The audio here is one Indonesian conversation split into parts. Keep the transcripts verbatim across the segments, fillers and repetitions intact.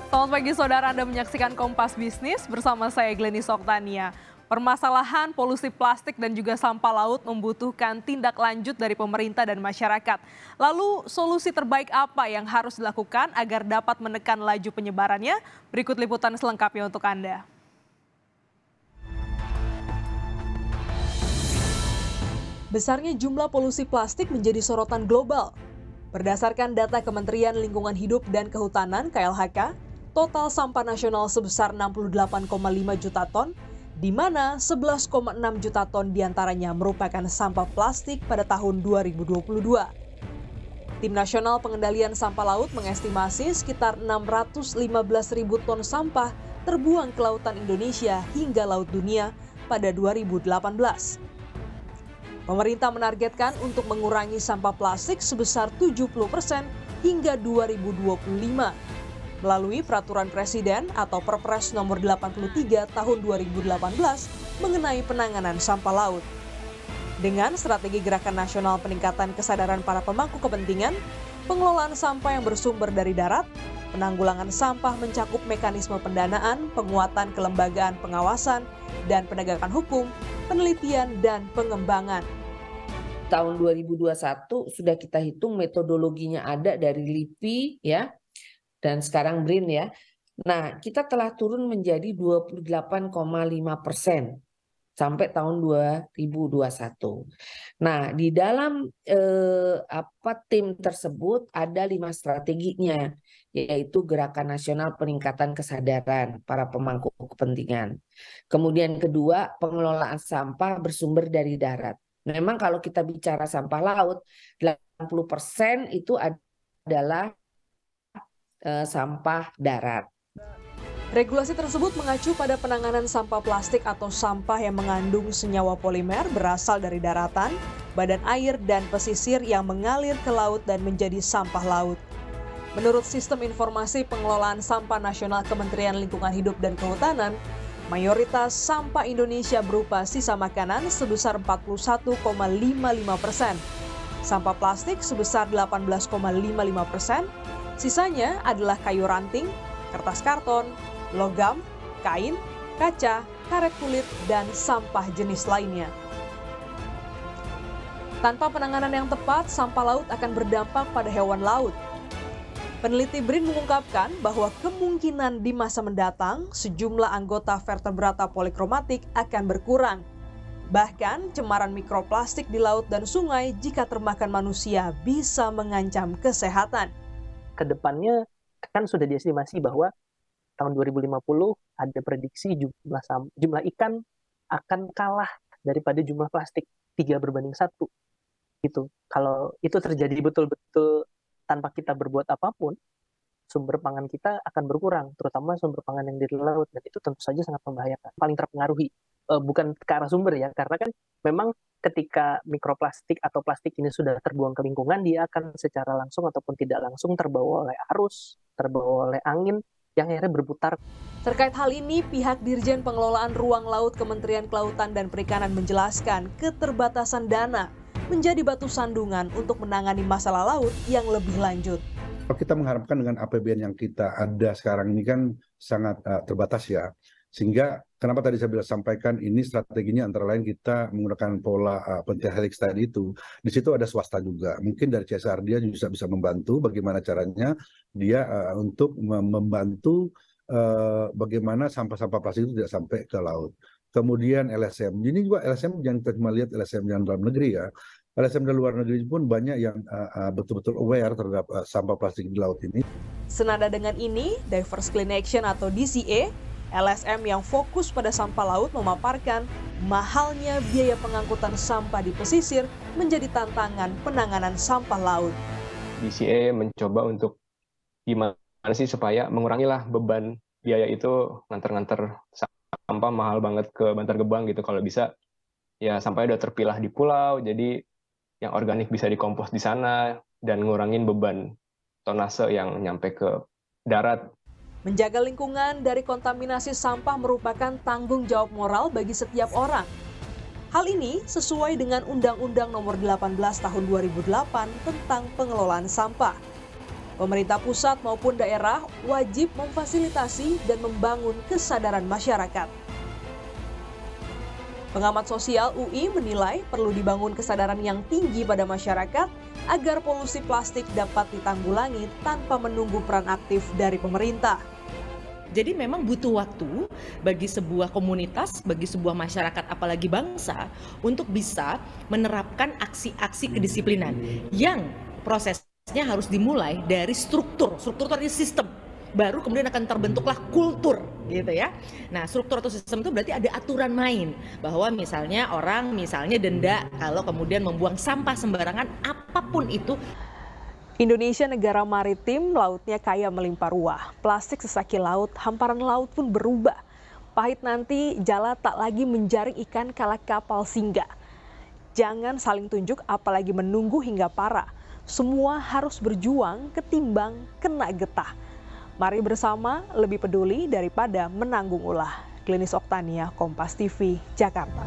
Selamat pagi saudara, Anda menyaksikan Kompas Bisnis bersama saya Glenny Soktania. Permasalahan polusi plastik dan juga sampah laut membutuhkan tindak lanjut dari pemerintah dan masyarakat. Lalu solusi terbaik apa yang harus dilakukan agar dapat menekan laju penyebarannya? Berikut liputan selengkapnya untuk Anda. Besarnya jumlah polusi plastik menjadi sorotan global. Berdasarkan data Kementerian Lingkungan Hidup dan Kehutanan (K L H K), total sampah nasional sebesar enam puluh delapan koma lima juta ton, di mana sebelas koma enam juta ton diantaranya merupakan sampah plastik pada tahun dua ribu dua puluh dua. Tim Nasional Pengendalian Sampah Laut mengestimasi sekitar enam ratus lima belas ribu ton sampah terbuang ke lautan Indonesia hingga laut dunia pada dua ribu delapan belas. Pemerintah menargetkan untuk mengurangi sampah plastik sebesar tujuh puluh persen hingga dua ribu dua puluh lima melalui Peraturan Presiden atau Perpres nomor delapan puluh tiga tahun dua ribu delapan belas mengenai penanganan sampah laut. Dengan strategi Gerakan Nasional Peningkatan Kesadaran Para Pemangku Kepentingan, pengelolaan sampah yang bersumber dari darat, penanggulangan sampah mencakup mekanisme pendanaan, penguatan kelembagaan pengawasan, dan penegakan hukum, penelitian, dan pengembangan. Tahun dua ribu dua puluh satu sudah kita hitung metodologinya ada dari LIPI ya, dan sekarang B R I N ya. Nah, kita telah turun menjadi dua puluh delapan koma lima persen sampai tahun dua ribu dua puluh satu. Nah, di dalam eh, apa tim tersebut ada lima strateginya, yaitu Gerakan Nasional Peningkatan Kesadaran Para Pemangku Kepentingan. Kemudian kedua, pengelolaan sampah bersumber dari darat. Memang kalau kita bicara sampah laut, delapan puluh persen itu adalah eh, sampah darat. Regulasi tersebut mengacu pada penanganan sampah plastik atau sampah yang mengandung senyawa polimer berasal dari daratan, badan air, dan pesisir yang mengalir ke laut dan menjadi sampah laut. Menurut Sistem Informasi Pengelolaan Sampah Nasional Kementerian Lingkungan Hidup dan Kehutanan, mayoritas sampah Indonesia berupa sisa makanan sebesar empat puluh satu koma lima lima persen, sampah plastik sebesar delapan belas koma lima lima persen, sisanya adalah kayu ranting, kertas karton, logam, kain, kaca, karet kulit, dan sampah jenis lainnya. Tanpa penanganan yang tepat, sampah laut akan berdampak pada hewan laut. Peneliti B R I N mengungkapkan bahwa kemungkinan di masa mendatang sejumlah anggota vertebrata polikromatik akan berkurang. Bahkan cemaran mikroplastik di laut dan sungai jika termakan manusia bisa mengancam kesehatan. Kedepannya kan sudah diestimasi bahwa tahun dua ribu lima puluh ada prediksi jumlah jumlah ikan akan kalah daripada jumlah plastik tiga berbanding satu. Gitu. Kalau itu terjadi betul-betul tanpa kita berbuat apapun, sumber pangan kita akan berkurang, terutama sumber pangan yang dari laut, dan itu tentu saja sangat membahayakan. Paling terpengaruhi, e, bukan ke arah sumber ya, karena kan memang ketika mikroplastik atau plastik ini sudah terbuang ke lingkungan, dia akan secara langsung ataupun tidak langsung terbawa oleh arus, terbawa oleh angin, yang akhirnya berputar. Terkait hal ini, pihak Dirjen Pengelolaan Ruang Laut Kementerian Kelautan dan Perikanan menjelaskan keterbatasan dana menjadi batu sandungan untuk menangani masalah laut yang lebih lanjut. Kita mengharapkan dengan A P B N yang kita ada sekarang ini kan sangat uh, terbatas ya. Sehingga kenapa tadi saya bilang sampaikan ini strateginya antara lain kita menggunakan pola uh, pentahelix tadi itu. Di situ ada swasta juga. Mungkin dari C S R dia juga bisa membantu bagaimana caranya dia uh, untuk membantu uh, bagaimana sampah-sampah plastik itu tidak sampai ke laut. Kemudian L S M. Ini juga L S M jangan kita cuma lihat L S M yang dalam negeri ya. L S M dari luar negeri pun banyak yang uh, uh, betul-betul aware terhadap uh, sampah plastik di laut ini. Senada dengan ini, Diverse Clean Action atau D C A, L S M yang fokus pada sampah laut memaparkan mahalnya biaya pengangkutan sampah di pesisir menjadi tantangan penanganan sampah laut. D C A mencoba untuk gimana sih supaya mengurangilah beban biaya itu nganter-nganter sampah mahal banget ke Bantar Gebang gitu. Kalau bisa ya sampahnya udah terpilah di pulau, jadi yang organik bisa dikompos di sana dan ngurangin beban tonase yang nyampe ke darat. Menjaga lingkungan dari kontaminasi sampah merupakan tanggung jawab moral bagi setiap orang. Hal ini sesuai dengan Undang-Undang Nomor delapan belas Tahun dua ribu delapan tentang pengelolaan sampah. Pemerintah pusat maupun daerah wajib memfasilitasi dan membangun kesadaran masyarakat. Pengamat sosial U I menilai perlu dibangun kesadaran yang tinggi pada masyarakat agar polusi plastik dapat ditanggulangi tanpa menunggu peran aktif dari pemerintah. Jadi memang butuh waktu bagi sebuah komunitas, bagi sebuah masyarakat, apalagi bangsa, untuk bisa menerapkan aksi-aksi kedisiplinan yang prosesnya harus dimulai dari struktur, struktur itu sistem. Baru kemudian akan terbentuklah kultur, gitu ya. Nah, struktur atau sistem itu berarti ada aturan main, bahwa misalnya orang misalnya denda kalau kemudian membuang sampah sembarangan apapun itu. Indonesia negara maritim, lautnya kaya melimpah ruah. Plastik sesaki laut, hamparan laut pun berubah. Pahit nanti jala tak lagi menjaring ikan kala kapal singgah. Jangan saling tunjuk apalagi menunggu hingga parah. Semua harus berjuang ketimbang kena getah. Mari bersama lebih peduli daripada menanggung ulah. Klinis Oktania, Kompas T V, Jakarta.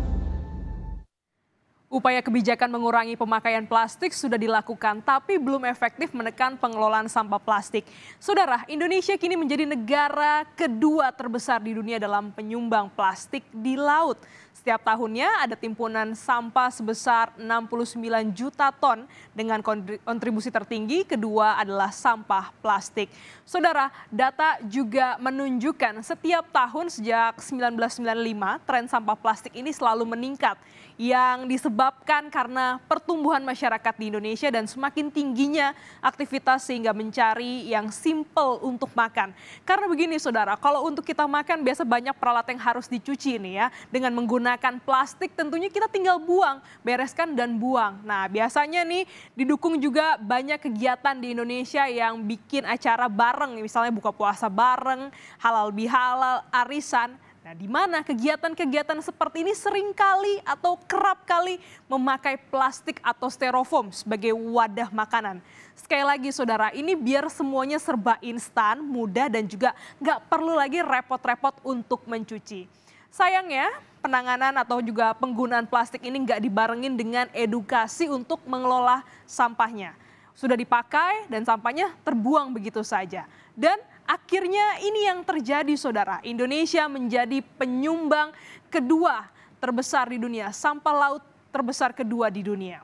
Upaya kebijakan mengurangi pemakaian plastik sudah dilakukan, tapi belum efektif menekan pengelolaan sampah plastik. Saudara, Indonesia kini menjadi negara kedua terbesar di dunia dalam penyumbang plastik di laut. Setiap tahunnya ada timbunan sampah sebesar enam puluh sembilan juta ton dengan kontribusi tertinggi kedua adalah sampah plastik. Saudara, data juga menunjukkan setiap tahun sejak seribu sembilan ratus sembilan puluh lima tren sampah plastik ini selalu meningkat yang disebabkan karena pertumbuhan masyarakat di Indonesia dan semakin tingginya aktivitas sehingga mencari yang simple untuk makan. Karena begini saudara, kalau untuk kita makan biasa banyak peralatan yang harus dicuci nih ya dengan menggunakan plastik, tentunya kita tinggal buang, bereskan dan buang. Nah, biasanya nih didukung juga banyak kegiatan di Indonesia yang bikin acara bareng, misalnya buka puasa bareng, halal bihalal, arisan. Nah, di mana kegiatan-kegiatan seperti ini seringkali atau kerap kali memakai plastik atau styrofoam sebagai wadah makanan. Sekali lagi saudara, ini biar semuanya serba instan, mudah dan juga nggak perlu lagi repot-repot untuk mencuci. Sayangnya, penanganan atau juga penggunaan plastik ini nggak dibarengin dengan edukasi untuk mengelola sampahnya. Sudah dipakai dan sampahnya terbuang begitu saja. Dan akhirnya ini yang terjadi saudara. Indonesia menjadi penyumbang kedua terbesar di dunia, sampah laut terbesar kedua di dunia.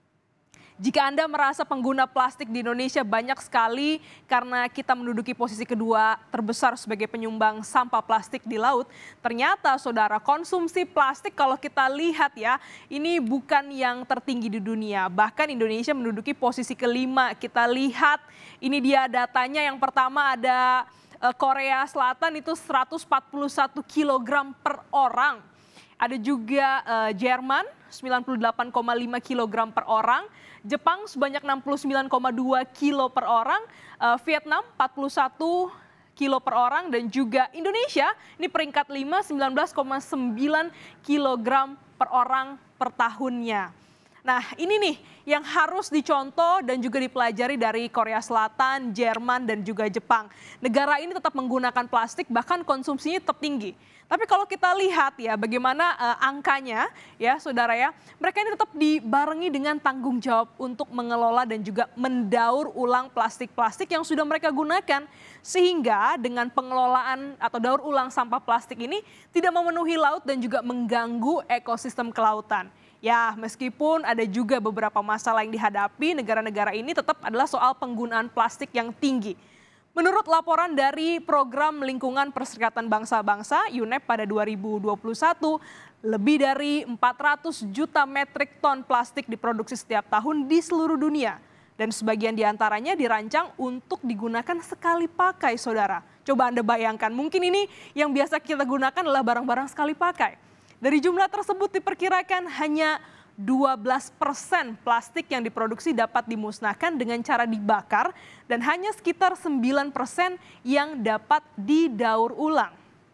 Jika Anda merasa pengguna plastik di Indonesia banyak sekali karena kita menduduki posisi kedua terbesar sebagai penyumbang sampah plastik di laut, ternyata saudara konsumsi plastik kalau kita lihat ya, ini bukan yang tertinggi di dunia. Bahkan Indonesia menduduki posisi kelima. Kita lihat ini dia datanya, yang pertama ada Korea Selatan itu seratus empat puluh satu kilogram per orang. Ada juga uh, Jerman sembilan puluh delapan koma lima kilogram per orang. Jepang sebanyak enam puluh sembilan koma dua kilo per orang, uh, Vietnam empat puluh satu kilo per orang, dan juga Indonesia ini peringkat lima, sembilan belas koma sembilan kilogram per orang per tahunnya. Nah, ini nih yang harus dicontoh dan juga dipelajari dari Korea Selatan, Jerman, dan juga Jepang. Negara ini tetap menggunakan plastik, bahkan konsumsinya tetap tinggi. Tapi kalau kita lihat ya bagaimana uh, angkanya ya saudara ya, mereka ini tetap dibarengi dengan tanggung jawab untuk mengelola dan juga mendaur ulang plastik-plastik yang sudah mereka gunakan. Sehingga dengan pengelolaan atau daur ulang sampah plastik ini tidak memenuhi laut dan juga mengganggu ekosistem kelautan. Ya, meskipun ada juga beberapa masalah yang dihadapi, negara-negara ini tetap adalah soal penggunaan plastik yang tinggi. Menurut laporan dari Program Lingkungan Perserikatan Bangsa-Bangsa U N E P pada dua ribu dua puluh satu, lebih dari empat ratus juta metrik ton plastik diproduksi setiap tahun di seluruh dunia. Dan sebagian diantaranya dirancang untuk digunakan sekali pakai, saudara. Coba Anda bayangkan, mungkin ini yang biasa kita gunakan adalah barang-barang sekali pakai. Dari jumlah tersebut diperkirakan hanya dua belas persen plastik yang diproduksi dapat dimusnahkan dengan cara dibakar dan hanya sekitar sembilan persen yang dapat didaur ulang.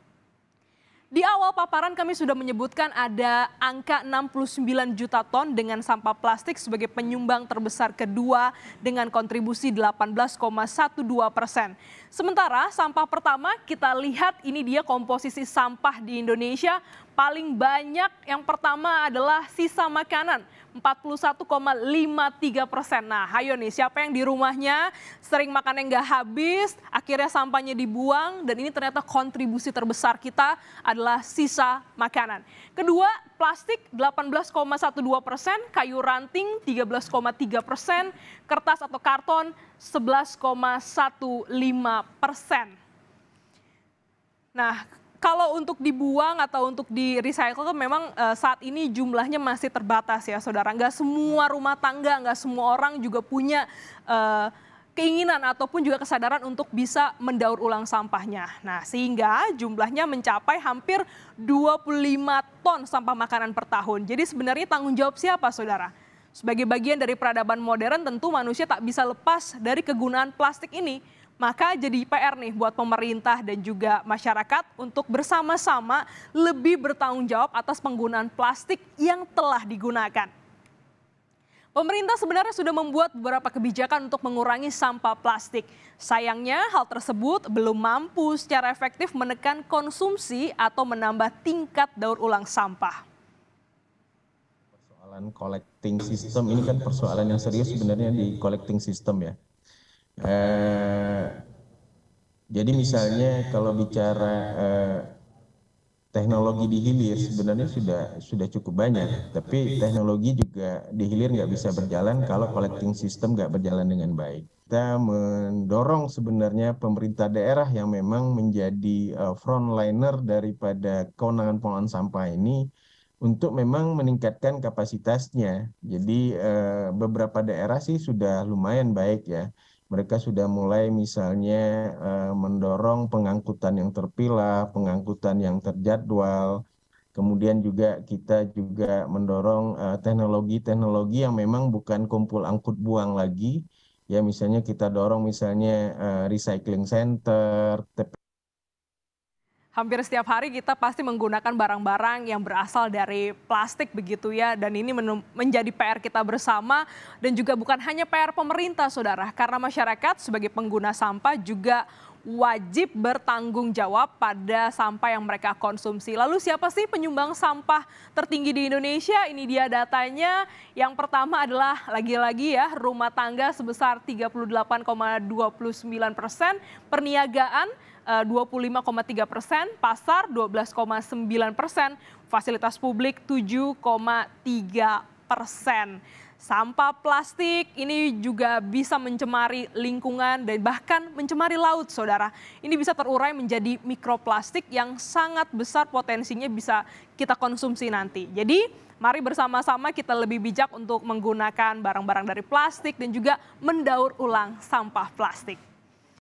Di awal paparan kami sudah menyebutkan ada angka enam puluh sembilan juta ton dengan sampah plastik sebagai penyumbang terbesar kedua dengan kontribusi delapan belas koma dua belas persen. Sementara sampah pertama kita lihat ini dia komposisi sampah di Indonesia paling banyak, yang pertama adalah sisa makanan. empat puluh satu koma lima tiga persen. Nah, ayo nih, siapa yang di rumahnya sering makan yang nggak habis, akhirnya sampahnya dibuang, dan ini ternyata kontribusi terbesar kita adalah sisa makanan. Kedua, plastik delapan belas koma dua belas persen, kayu ranting tiga belas koma tiga persen, kertas atau karton sebelas koma lima belas persen. Nah, kalau untuk dibuang atau untuk di recycle kan memang uh, saat ini jumlahnya masih terbatas ya saudara. Nggak semua rumah tangga, nggak semua orang juga punya uh, keinginan ataupun juga kesadaran untuk bisa mendaur ulang sampahnya. Nah, sehingga jumlahnya mencapai hampir dua puluh lima ton sampah makanan per tahun. Jadi sebenarnya tanggung jawab siapa saudara? Sebagai bagian dari peradaban modern tentu manusia tak bisa lepas dari kegunaan plastik ini. Maka jadi P R nih buat pemerintah dan juga masyarakat untuk bersama-sama lebih bertanggung jawab atas penggunaan plastik yang telah digunakan. Pemerintah sebenarnya sudah membuat beberapa kebijakan untuk mengurangi sampah plastik. Sayangnya hal tersebut belum mampu secara efektif menekan konsumsi atau menambah tingkat daur ulang sampah. Persoalan collecting system ini kan persoalan yang serius sebenarnya di collecting system ya. Eh, jadi misalnya kalau bicara eh, teknologi di hilir sebenarnya sudah sudah cukup banyak, tapi teknologi juga di hilir nggak bisa berjalan kalau collecting system nggak berjalan dengan baik. Kita mendorong sebenarnya pemerintah daerah yang memang menjadi uh, frontliner daripada kewenangan pengelolaan sampah ini untuk memang meningkatkan kapasitasnya. Jadi uh, beberapa daerah sih sudah lumayan baik ya. Mereka sudah mulai misalnya uh, mendorong pengangkutan yang terpilah, pengangkutan yang terjadwal. Kemudian juga kita juga mendorong teknologi-teknologi uh, yang memang bukan kumpul angkut buang lagi. Ya misalnya kita dorong misalnya uh, recycling center. Hampir setiap hari kita pasti menggunakan barang-barang yang berasal dari plastik begitu ya. Dan ini menjadi P R kita bersama dan juga bukan hanya P R pemerintah saudara. Karena masyarakat sebagai pengguna sampah juga wajib bertanggung jawab pada sampah yang mereka konsumsi. Lalu siapa sih penyumbang sampah tertinggi di Indonesia? Ini dia datanya. Yang pertama adalah lagi-lagi ya rumah tangga sebesar tiga puluh delapan koma dua sembilan persen, perniagaan dua puluh lima koma tiga persen, pasar dua belas koma sembilan persen, fasilitas publik tujuh koma tiga persen. Sampah plastik ini juga bisa mencemari lingkungan dan bahkan mencemari laut, saudara. Ini bisa terurai menjadi mikroplastik yang sangat besar potensinya bisa kita konsumsi nanti. Jadi mari bersama-sama kita lebih bijak untuk menggunakan barang-barang dari plastik dan juga mendaur ulang sampah plastik.